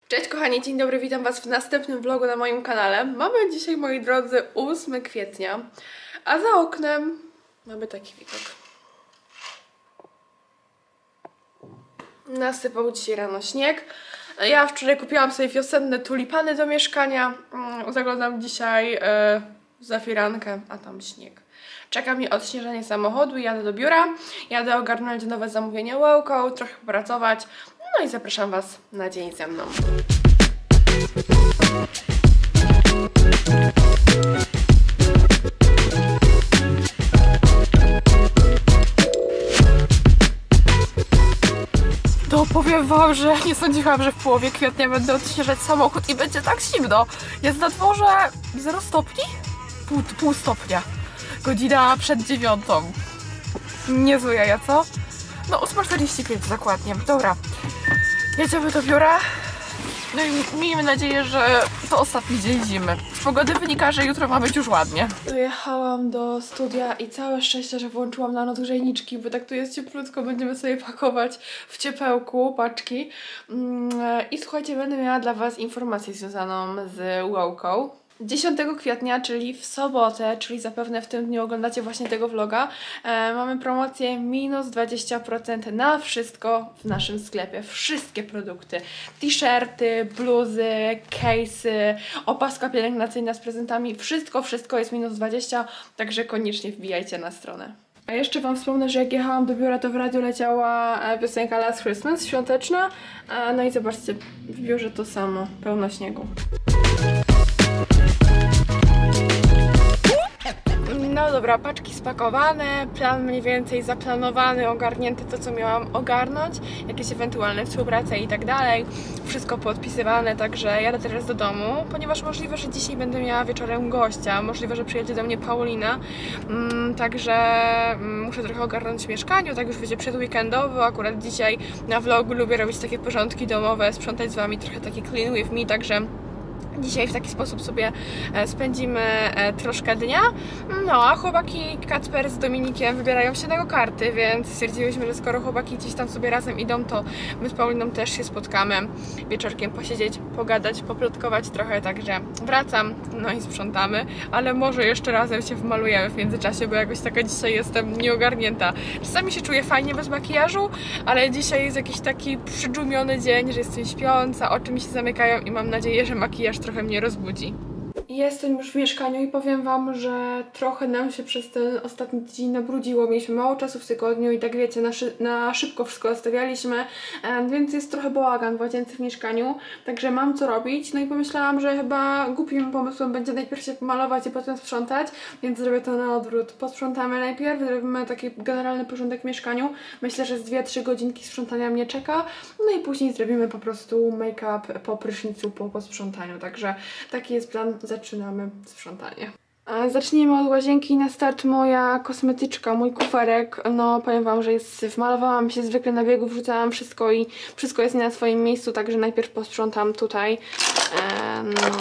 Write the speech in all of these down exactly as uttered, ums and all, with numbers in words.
Cześć kochani, dzień dobry, witam was w następnym vlogu na moim kanale. Mamy dzisiaj, moi drodzy, ósmego kwietnia, a za oknem mamy taki widok. Nasypał dzisiaj rano śnieg. Ja wczoraj kupiłam sobie wiosenne tulipany do mieszkania. Zaglądam dzisiaj yy, za firankę, a tam śnieg. Czeka mnie odśnieżanie samochodu, jadę do biura, jadę ogarnąć nowe zamówienia Wowco, trochę popracować. No i zapraszam was na dzień ze mną. To powiem wam, że nie sądziłam, że w połowie kwietnia będę odśnieżać samochód i będzie tak zimno. Jest na dworze zero stopni? Pół, pół stopnia. Godzina przed dziewiątą. Niezłe jaja, co? No ósma czterdzieści pięć dokładnie. Dobra, jedziemy do biura. No i miejmy nadzieję, że to ostatni dzień zimy. Z pogody wynika, że jutro ma być już ładnie. Dojechałam do studia i całe szczęście, że włączyłam na noc grzejniczki, bo tak tu jest cieplutko, będziemy sobie pakować w ciepełku paczki. I słuchajcie, będę miała dla was informację związaną z Wowco. dziesiątego kwietnia, czyli w sobotę, czyli zapewne w tym dniu oglądacie właśnie tego vloga, e, mamy promocję minus dwadzieścia procent na wszystko w naszym sklepie. Wszystkie produkty. T-shirty, bluzy, case'y, opaska pielęgnacyjna z prezentami. Wszystko, wszystko jest minus dwadzieścia procent, także koniecznie wbijajcie na stronę. A jeszcze wam wspomnę, że jak jechałam do biura, to w radiu leciała piosenka Last Christmas, świąteczna. E, no i zobaczcie, w biurze to samo, pełno śniegu. No dobra, paczki spakowane, plan mniej więcej zaplanowany, ogarnięty to, co miałam ogarnąć, jakieś ewentualne współprace i tak dalej, wszystko podpisywane, także jadę teraz do domu, ponieważ możliwe, że dzisiaj będę miała wieczorem gościa, możliwe, że przyjedzie do mnie Paulina, mm, także mm, muszę trochę ogarnąć w mieszkaniu, tak już będzie przedweekendowo, akurat dzisiaj na vlogu lubię robić takie porządki domowe, sprzątać z wami, trochę taki clean with me, także dzisiaj w taki sposób sobie spędzimy troszkę dnia. No a chłopaki Kacper z Dominikiem wybierają się na go-karty, więc stwierdziłyśmy, że skoro chłopaki gdzieś tam sobie razem idą, to my z Pauliną też się spotkamy wieczorkiem, posiedzieć, pogadać, poplotkować trochę, także wracam, no i sprzątamy, ale może jeszcze razem się wmalujemy w międzyczasie, bo jakoś taka dzisiaj jestem nieogarnięta. Czasami się czuję fajnie bez makijażu, ale dzisiaj jest jakiś taki przydżumiony dzień, że jestem śpiąca, oczy mi się zamykają i mam nadzieję, że makijaż trochę mnie rozbudzi. Jestem już w mieszkaniu i powiem wam, że trochę nam się przez ten ostatni tydzień nabrudziło. Mieliśmy mało czasu w tygodniu i tak wiecie, na, szy na szybko wszystko zostawialiśmy, więc jest trochę bałagan w łazience w mieszkaniu, także mam co robić. No i pomyślałam, że chyba głupim pomysłem będzie najpierw się pomalować i potem sprzątać, więc zrobię to na odwrót. Posprzątamy najpierw, zrobimy taki generalny porządek w mieszkaniu. Myślę, że z dwie trzy godzinki sprzątania mnie czeka, no i później zrobimy po prostu make-up po prysznicu, po posprzątaniu, także taki jest plan. Zaczynamy sprzątanie. Zacznijmy od łazienki. Na start moja kosmetyczka, mój kuferek. No powiem wam, że jest, wmalowałam się zwykle na biegu, wrzucałam wszystko i wszystko jest nie na swoim miejscu, także najpierw posprzątam tutaj. E, no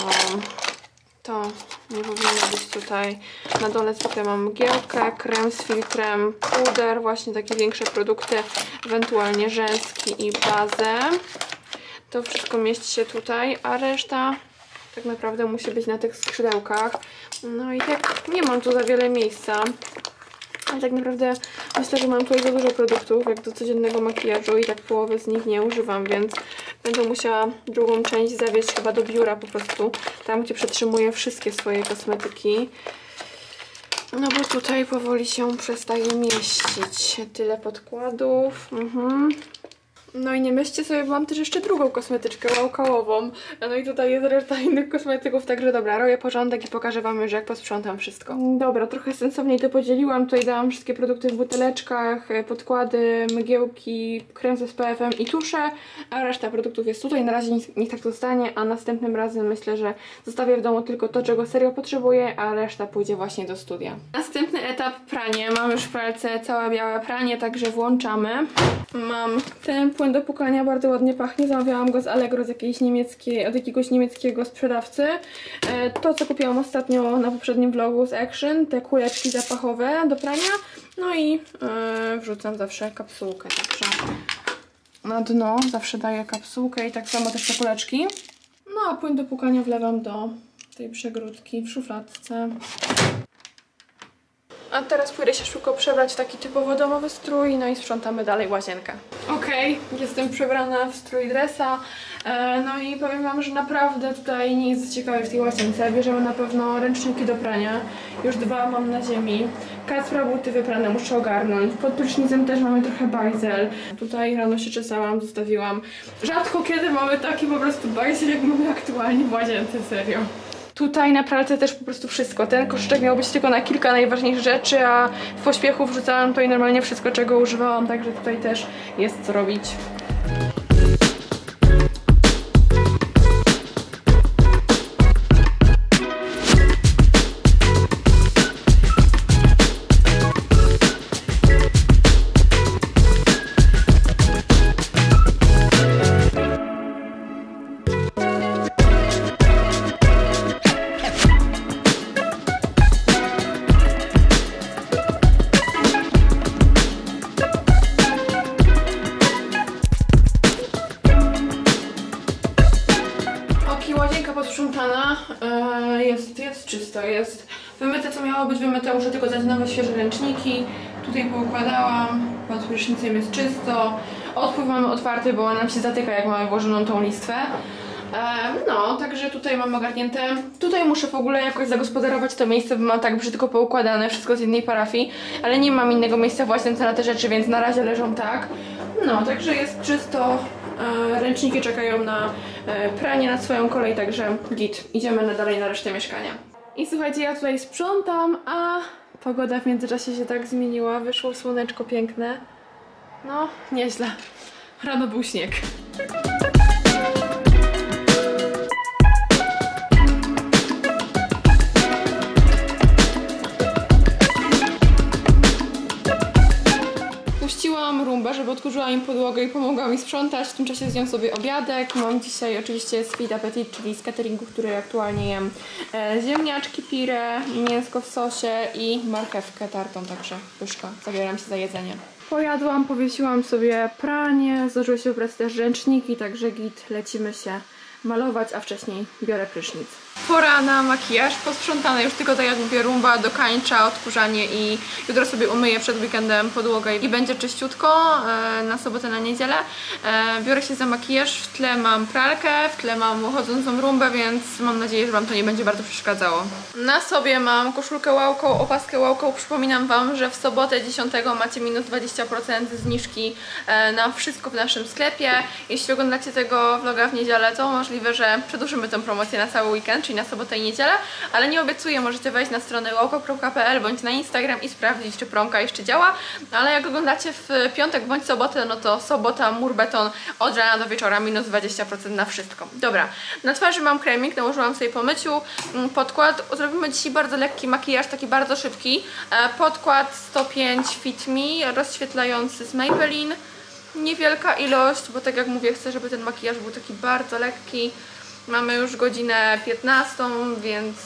to nie powinno być tutaj. Na dole zwykle mam mgiełkę, krem z filtrem, puder, właśnie takie większe produkty, ewentualnie rzęski i bazę. To wszystko mieści się tutaj, a reszta tak naprawdę musi być na tych skrzydełkach. No i tak nie mam tu za wiele miejsca. Ale tak naprawdę myślę, że mam tutaj za dużo produktów, jak do codziennego makijażu i tak połowy z nich nie używam, więc będę musiała drugą część zawieźć chyba do biura po prostu. Tam, gdzie przetrzymuję wszystkie swoje kosmetyki. No bo tutaj powoli się przestaje mieścić. Tyle podkładów. Mhm. No i nie myślcie sobie, bo mam też jeszcze drugą kosmetyczkę łałkałową. No i tutaj jest reszta innych kosmetyków, także dobra, robię porządek i pokażę wam już, jak posprzątam wszystko. Dobra, trochę sensowniej to podzieliłam. Tutaj dałam wszystkie produkty w buteleczkach, podkłady, mgiełki, krem z S P F-em i tusze, a reszta produktów jest tutaj. Na razie niech tak zostanie, a następnym razem myślę, że zostawię w domu tylko to, czego serio potrzebuję, a reszta pójdzie właśnie do studia. Następny etap, pranie. Mam już w pralce całe białe pranie, także włączamy. Mam ten płyn do pukania, bardzo ładnie pachnie. Zamawiałam go z Allegro z jakiejś niemieckiej, od jakiegoś niemieckiego sprzedawcy. To, co kupiłam ostatnio na poprzednim vlogu z Action, te kuleczki zapachowe do prania. No i yy, wrzucam zawsze kapsułkę, także na dno, zawsze daję kapsułkę i tak samo też te kuleczki. No a płyn do płukania wlewam do tej przegródki w szufladce. A teraz pójdę się szybko przebrać w taki typowo domowy strój, no i sprzątamy dalej łazienkę. Okej, okay, jestem przebrana w strój dresa, e, no i powiem wam, że naprawdę tutaj nie jest ciekawe w tej łazience. Bierzemy na pewno ręczniki do prania, już dwa mam na ziemi. Kacpra buty wyprane muszę ogarnąć, pod prysznicem też mamy trochę bajzel. Tutaj rano się czesałam, zostawiłam. Rzadko kiedy mamy taki po prostu bajzel, jak mamy aktualnie w łazience, serio. Tutaj na pralce też po prostu wszystko. Ten koszyczek miał być tylko na kilka najważniejszych rzeczy, a w pośpiechu wrzucałam to i normalnie wszystko, czego używałam, także tutaj też jest co robić. Posprzątana, jest, jest czysto, jest wymyte co miało być wymyte, muszę tylko dać nowe świeże ręczniki. Tutaj poukładałam, pod prysznicem jest czysto, odpływ mamy otwarty, bo nam się zatyka jak mamy włożoną tą listwę. No, także tutaj mam ogarnięte. Tutaj muszę w ogóle jakoś zagospodarować to miejsce, bo mam tak brzydko poukładane, wszystko z jednej parafii, ale nie mam innego miejsca w łazience na te rzeczy, więc na razie leżą tak. No, także jest czysto. Ręczniki czekają na pranie na swoją kolej, także git. Idziemy na dalej na resztę mieszkania. I słuchajcie, ja tutaj sprzątam, a pogoda w międzyczasie się tak zmieniła. Wyszło słoneczko piękne. No, nieźle. Rano był śnieg. Puściłam Rumbę, żeby odkurzyła im podłogę i pomogła mi sprzątać. W tym czasie zjem sobie obiadek. Mam dzisiaj oczywiście sweet appetit, czyli z cateringu, który aktualnie jem. E, ziemniaczki pire, mięsko w sosie i marchewkę tartą, także pyszka. Zabieram się za jedzenie. Pojadłam, powiesiłam sobie pranie, zdążyły się wybrać też ręczniki, także git, lecimy się malować, a wcześniej biorę prysznic. Pora na makijaż, posprzątane już, tylko tak jak mówię, rumba, dokańcza, odkurzanie i jutro sobie umyję przed weekendem podłogę i będzie czyściutko e, na sobotę, na niedzielę. E, biorę się za makijaż, w tle mam pralkę, w tle mam chodzącą rumbę, więc mam nadzieję, że wam to nie będzie bardzo przeszkadzało. Na sobie mam koszulkę łałką, opaskę łałką. Przypominam wam, że w sobotę dziesiątego macie minus dwadzieścia procent zniżki e, na wszystko w naszym sklepie. Jeśli oglądacie tego vloga w niedzielę, to możliwe, że przedłużymy tę promocję na cały weekend, czyli na sobotę i niedzielę, ale nie obiecuję, możecie wejść na stronę łałko kropka p l bądź na Instagram i sprawdzić, czy promka jeszcze działa, ale jak oglądacie w piątek bądź sobotę, no to sobota, mur beton, od rana do wieczora minus dwadzieścia procent na wszystko. Dobra, na twarzy mam kremik, nałożyłam sobie po myciu podkład. Zrobimy dzisiaj bardzo lekki makijaż, taki bardzo szybki. Podkład sto pięć Fit Me, rozświetlający z Maybelline. Niewielka ilość, bo tak jak mówię, chcę, żeby ten makijaż był taki bardzo lekki. Mamy już godzinę piętnastą, więc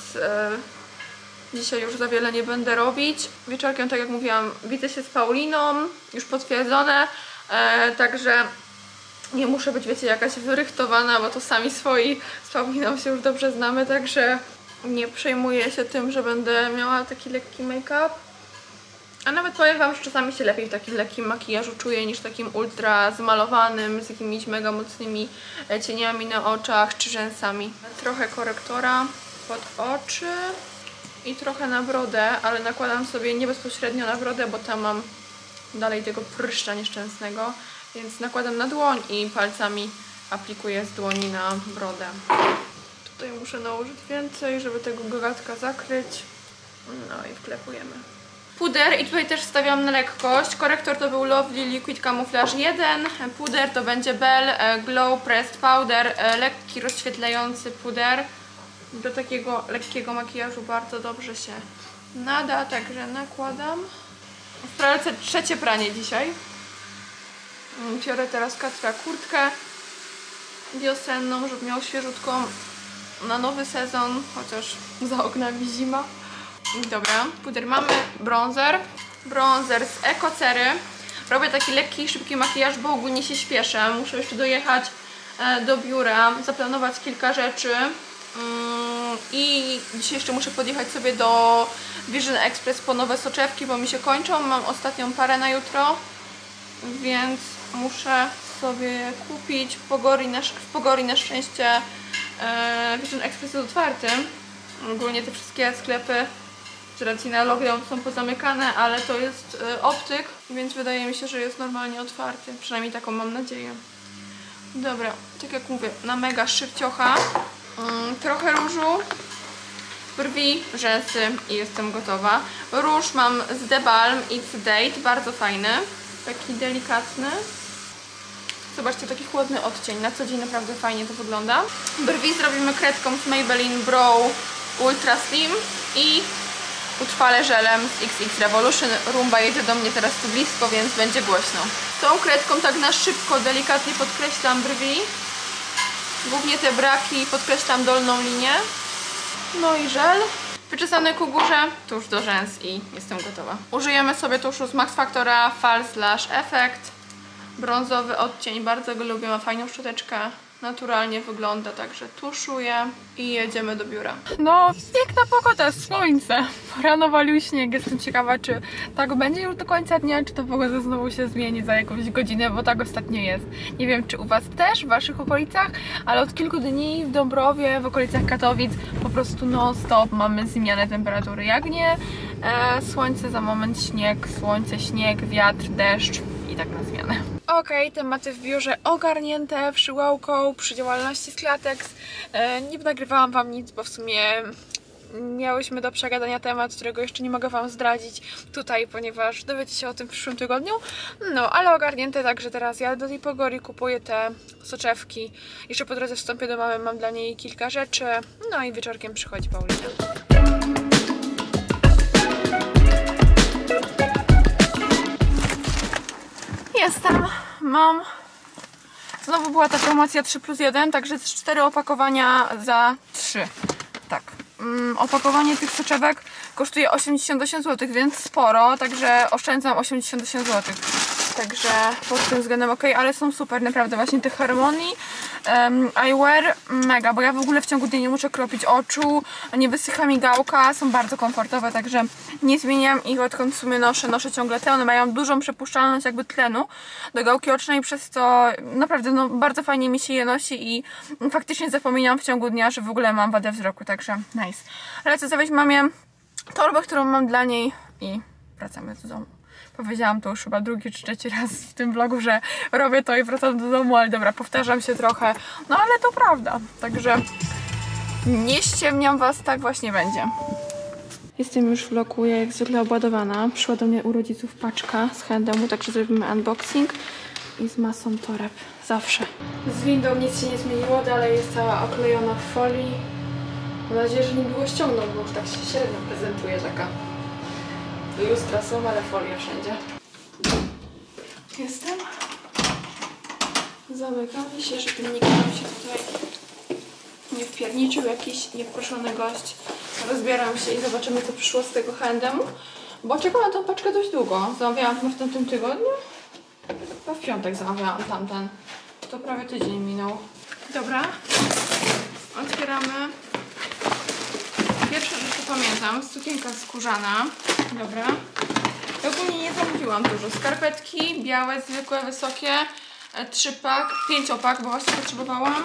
yy, dzisiaj już za wiele nie będę robić. Wieczorkiem, tak jak mówiłam, widzę się z Pauliną, już potwierdzone, yy, także nie muszę być, wiecie, jakaś wyrychtowana, bo to sami swoi z Pauliną się już dobrze znamy, także nie przejmuję się tym, że będę miała taki lekki make-up. A nawet powiem wam, że czasami się lepiej w takim lekkim makijażu czuję niż takim ultra zmalowanym, z jakimiś mega mocnymi cieniami na oczach czy rzęsami. Trochę korektora pod oczy i trochę na brodę, ale nakładam sobie nie bezpośrednio na brodę, bo tam mam dalej tego pryszcza nieszczęsnego, więc nakładam na dłoń i palcami aplikuję z dłoni na brodę. Tutaj muszę nałożyć więcej, żeby tego gagatka zakryć. No i wklepujemy. Puder i tutaj też stawiam na lekkość. Korektor to był Lovely Liquid Camouflage jeden. Puder to będzie Belle Glow Pressed Powder. Lekki, rozświetlający puder. Do takiego lekkiego makijażu bardzo dobrze się nada, także nakładam. W pralce trzecie pranie dzisiaj. Biorę teraz Kacpra kurtkę wiosenną, żeby miał świeżutką na nowy sezon, chociaż za oknami zima. Dobra, puder mamy, bronzer, bronzer z Ekocery. Robię taki lekki, szybki makijaż, bo ogólnie się śpieszę. Muszę jeszcze dojechać do biura, zaplanować kilka rzeczy. I dzisiaj jeszcze muszę podjechać sobie do Vision Express po nowe soczewki, bo mi się kończą. Mam ostatnią parę na jutro, więc muszę sobie kupić. W Pogori na, w Pogori na szczęście e, Vision Express jest otwarty. Ogólnie te wszystkie sklepy z racji na lockdown są pozamykane, ale to jest e, optyk, więc wydaje mi się, że jest normalnie otwarty. Przynajmniej taką mam nadzieję. Dobra, tak jak mówię, na mega szybciocha. Mm, trochę różu, brwi, rzęsy i jestem gotowa. Róż mam z The Balm X Date, bardzo fajny, taki delikatny. Zobaczcie, taki chłodny odcień, na co dzień naprawdę fajnie to wygląda. Brwi zrobimy kredką z Maybelline Brow Ultra Slim i utrwalę żelem z X X Revolution. Rumba jedzie do mnie teraz tu blisko, więc będzie głośno. Tą kredką tak na szybko, delikatnie podkreślam brwi. Głównie te braki, podkreślam dolną linię. No i żel. Wyczesany ku górze, tusz do rzęs i jestem gotowa. Użyjemy sobie tuszu z Max Factora False Lash Effect. Brązowy odcień, bardzo go lubię, ma fajną szczoteczkę. Naturalnie wygląda, także tuszuję i jedziemy do biura. No, piękna pogoda, słońce. Rano walił śnieg, jestem ciekawa, czy tak będzie już do końca dnia, czy to pogoda znowu się zmieni za jakąś godzinę, bo tak ostatnio jest. Nie wiem, czy u Was też, w Waszych okolicach, ale od kilku dni w Dąbrowie, w okolicach Katowic po prostu non-stop mamy zmianę temperatury. Jak nie e, słońce, za moment śnieg, słońce, śnieg, wiatr, deszcz i tak na zmianę. Okej, okay, tematy w biurze ogarnięte, przyłałką, przy działalności z Klatex. E, nie nagrywałam Wam nic, bo w sumie miałyśmy do przegadania temat, którego jeszcze nie mogę Wam zdradzić tutaj, ponieważ dowiecie się o tym w przyszłym tygodniu. No, ale ogarnięte, także teraz jadę do tej Pogori, kupuję te soczewki. Jeszcze po drodze wstąpię do mamy, mam dla niej kilka rzeczy. No i wieczorkiem przychodzi Paulina. Jestem, mam, znowu była ta promocja trzy plus jeden, także cztery opakowania za trzy, tak. Um, opakowanie tych soczewek kosztuje osiemdziesiąt osiem złotych, więc sporo, także oszczędzam osiemdziesiąt osiem złotych. Także pod tym względem ok, ale są super, naprawdę, właśnie tych Harmonii um, Eyewear mega, bo ja w ogóle w ciągu dnia nie muszę kropić oczu, nie wysycha mi gałka, są bardzo komfortowe, także nie zmieniam ich, odkąd w sumie noszę, noszę ciągle te, one mają dużą przepuszczalność jakby tlenu do gałki ocznej, przez to naprawdę no, bardzo fajnie mi się je nosi i faktycznie zapominam w ciągu dnia, że w ogóle mam wadę wzroku, także nice. Lecę zawieźć mamie torbę, którą mam dla niej i wracamy do domu. Powiedziałam to już chyba drugi czy trzeci raz w tym vlogu, że robię to i wracam do domu, ale dobra, powtarzam się trochę, no ale to prawda, także nie ściemniam Was, tak właśnie będzie. Jestem już w vlogu, jak zwykle obładowana. Przyszła do mnie u rodziców paczka z handemu, także zrobimy unboxing i z masą toreb, zawsze. Z windą nic się nie zmieniło, dalej jest cała oklejona w folii. Mam nadzieję, że niedługo ściągną, bo już tak się średnio prezentuje taka. Lustra są, ale folia wszędzie. Jestem. Zamykam się, żeby nikt nam się tutaj nie wpierniczył, jakiś nieproszony gość. Rozbieram się i zobaczymy, co przyszło z tego handemu, bo czekam na tą paczkę dość długo. Zamawiałam w tamtym tygodniu. Chyba w piątek zamawiałam tamten. To prawie tydzień minął. Dobra. Otwieramy. Pierwsza rzecz, co pamiętam, sukienka skórzana. Dobra. Ogólnie nie zamówiłam dużo. Skarpetki białe, zwykłe, wysokie. Trzy pak, pięciopak, bo właśnie potrzebowałam.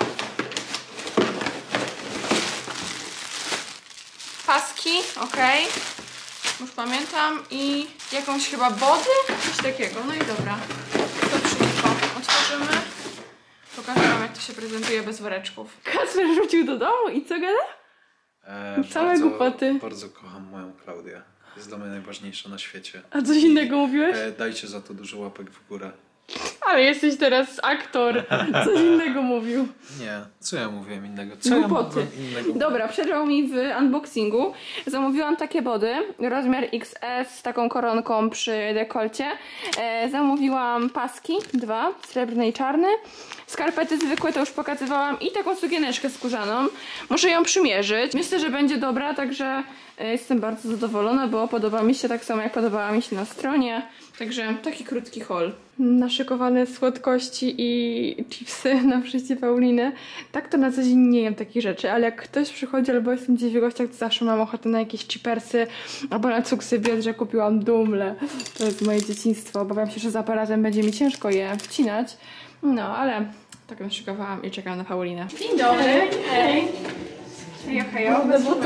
Paski, ok. Już pamiętam. I jakąś chyba body? Coś takiego. No i dobra. To wszystko otworzymy. Pokażę Wam, jak to się prezentuje bez woreczków. Kacper rzucił do domu i co gada? E, Całe bardzo, głupoty. Bardzo kocham moją Klaudię. Jest dla mnie najważniejsza na świecie. A coś innego mówiłeś? E, dajcie za to dużo łapek w górę. Ale jesteś teraz aktor. Coś innego mówił. Nie, co ja mówiłem innego? Co Głupoty. ja innego? Dobra, przerwał mi w unboxingu. Zamówiłam takie body, rozmiar X S z taką koronką przy dekolcie. E, zamówiłam paski, dwa, srebrny i czarny. Skarpety zwykłe to już pokazywałam i taką sukieneczkę skórzaną. Muszę ją przymierzyć. Myślę, że będzie dobra, także jestem bardzo zadowolona, bo podoba mi się tak samo, jak podobała mi się na stronie. Także taki krótki haul. Naszykowane słodkości i chipsy na przyjście Pauliny. Tak to na co dzień nie jem takich rzeczy, ale jak ktoś przychodzi albo jestem gdzieś w gościach, to zawsze mam ochotę na jakieś chipsy albo na cuksy. Wiem, że kupiłam Dumle. To jest moje dzieciństwo. Obawiam się, że z aparatem będzie mi ciężko je wcinać. No, ale tak naszykowałam i czekam na Paulinę. Dzień dobry. Hej. Hejo, hejo.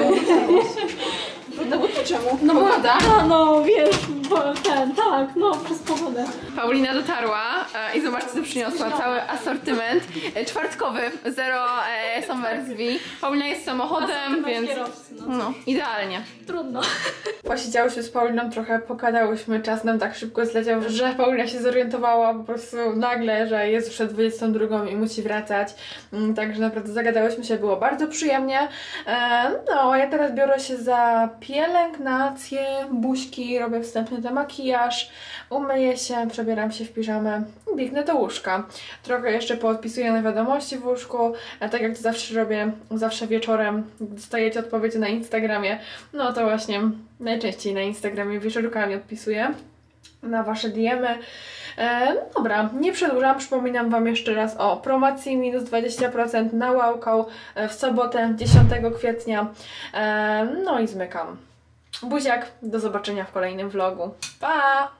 No bo to czemu? No woda. A no wiesz, bo ten, tak, no przez pogodę. Paulina dotarła e, i zobaczcie co przyniosła, cały asortyment e, czwartkowy, zero e, są wersji. Paulina jest samochodem, więc Kierowcy, no. no, idealnie. Trudno. Posiedziałyśmy z Pauliną trochę, pokadałyśmy, czas nam tak szybko zleciał, że Paulina się zorientowała po prostu nagle, że jest już dwudziestą drugą i musi wracać. Mm, Także naprawdę zagadałyśmy się, było bardzo przyjemnie. E, no, a ja teraz biorę się za pielęgnację, buźki, robię wstępny demakijaż, umyję się, przebieram się w piżamę i biegnę do łóżka. Trochę jeszcze poodpisuję na wiadomości w łóżku, a tak jak to zawsze robię, zawsze wieczorem dostajecie odpowiedzi na Instagramie, no to właśnie najczęściej na Instagramie wieczorkami odpisuję na wasze D M y. E, no dobra, nie przedłużam, przypominam wam jeszcze raz o promocji minus dwadzieścia procent na Łałką w sobotę dziesiątego kwietnia. E, no i zmykam. Buziak, do zobaczenia w kolejnym vlogu. Pa!